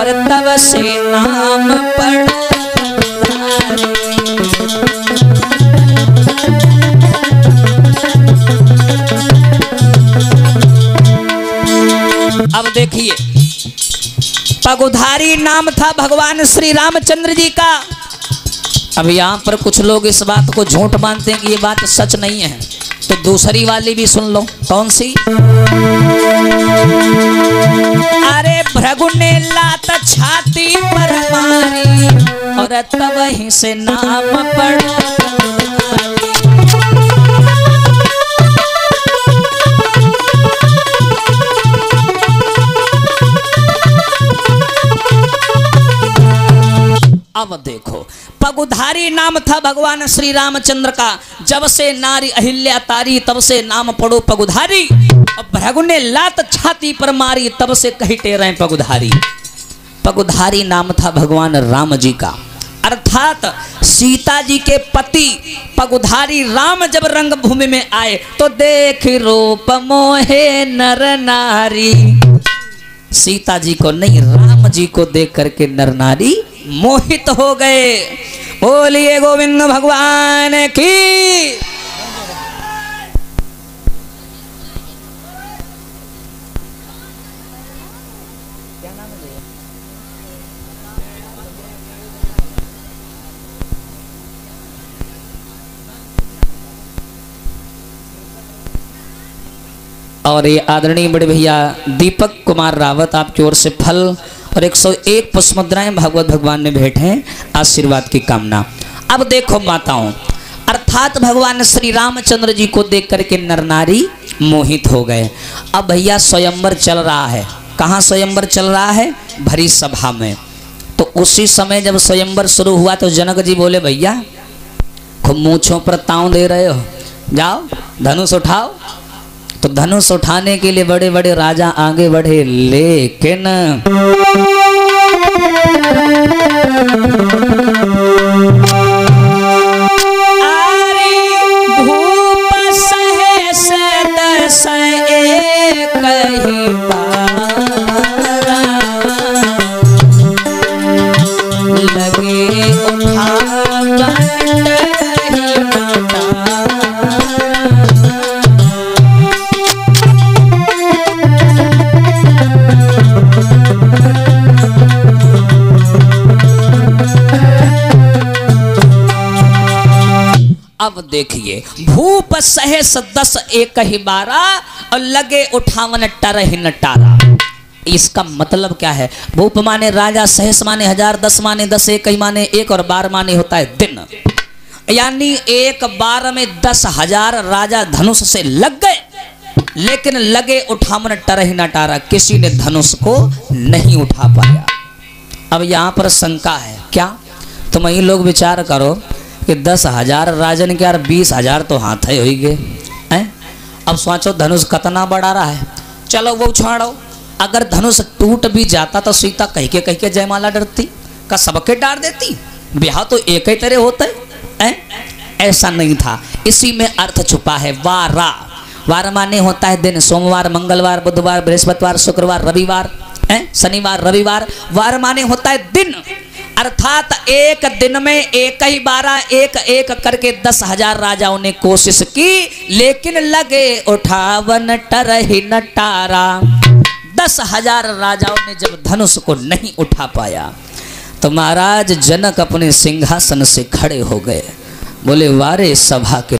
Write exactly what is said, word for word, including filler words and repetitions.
और तब से नाम पड़ो। अब देखिए, पगुधारी नाम था भगवान श्री रामचंद्र जी का। अब यहाँ पर कुछ लोग इस बात को झूठ मानते हैं कि ये बात सच नहीं है, तो दूसरी वाली भी सुन लो। कौन सी? अरे भृगु ने लात छाती पर मारी और तब वहीं से नाम पड़ो। अब देखो, पगुधारी नाम था भगवान श्री रामचंद्र का। जब से नारी अहिल्या तारी तब से नाम पड़ो पगुधारी। अब भृगु ने लात छाती पर मारी तब से कही टेरे पगुधारी। पगुधारी नाम था भगवान राम जी का, अर्थात सीता जी के पति पगुधारी राम जब रंग भूमि में आए तो देख रूप मोहे नर नारी। सीता जी को नहीं, राम जी को देख करके नर नारी मोहित हो गए। बोलिए गोविंद भगवान की। और ये आदरणीय बड़े भैया दीपक कुमार रावत आपकी ओर से फल और एक सौ एक पुष्प मुद्राएं भागवत भगवान में भेंट हैं, आशीर्वाद की कामना। अब देखो माताओं, अर्थात भगवान श्री रामचंद्र जी को देख करके नर नारी मोहित हो गए। अब भैया स्वयंवर चल रहा है। कहाँ स्वयंवर चल रहा है? भरी सभा में। तो उसी समय जब स्वयंवर शुरू हुआ तो जनक जी बोले, भैया खूब मूंछों पर ताव दे रहे हो, जाओ धनुष उठाओ। तो धनुष उठाने के लिए बड़े बड़े राजा आगे बढ़े, लेकिन आरी भूप सहस दस एक ही बारा लगे उठावन ही नटा। अब देखिए, भूप सहस दस एक ही बारा और लगे उठावन टरहि नटारा। इसका मतलब क्या है? भूप माने राजा, सहस माने हजार, दस माने दस, एक ही माने एक और बार माने होता है दिन। यानी एक बार में दस हजार राजा धनुष से लग गए, लेकिन लगे उठावन टरहि नटारा, किसी ने धनुष को नहीं उठा पाया। अब यहाँ पर शंका है, क्या? तुम ही लोग विचार करो कि दस हजार राजन के यार बीस हजार तो हाथ ही हो गए हैं। अब सोचो धनुष कितना बड़ा रहा है। चलो वो छाड़ो, अगर धनुष टूट भी जाता तो सीता कह के कह के जयमाला डरती का सबके डार देती। ब्याह तो एक ही तरह होता है, ऐसा नहीं था। इसी में अर्थ छुपा है। वारा, वार माने होता है दिन, सोमवार, मंगलवार, बुधवार, बृहस्पतिवार, शुक्रवार, रविवार, शनिवार, रविवार। वार माने होता है दिन, अर्थात एक दिन में एक ही बारह एक एक करके दस हजार राजाओं ने कोशिश की, लेकिन लगे उठावन टरहि नटारा। दस हजार राजाओं ने जब धनुष को नहीं उठा पाया तो महाराज जनक अपने सिंहासन से खड़े हो गए, बोले वारे सभा के